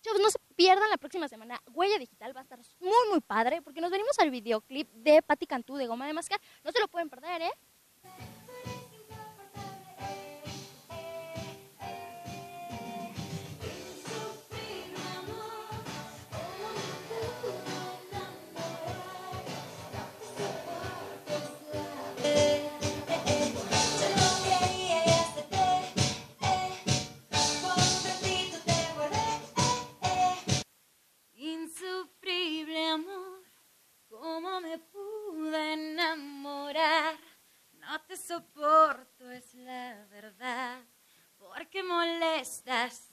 Chavos, no se pierdan la próxima semana. Huella Digital va a estar muy, muy padre porque nos venimos al videoclip de Patti Cantú de Goma de Mascar. No se lo pueden perder, ¿eh? Insufrible amor, ¿cómo me pude enamorar? No te soporto, es la verdad, porque molestas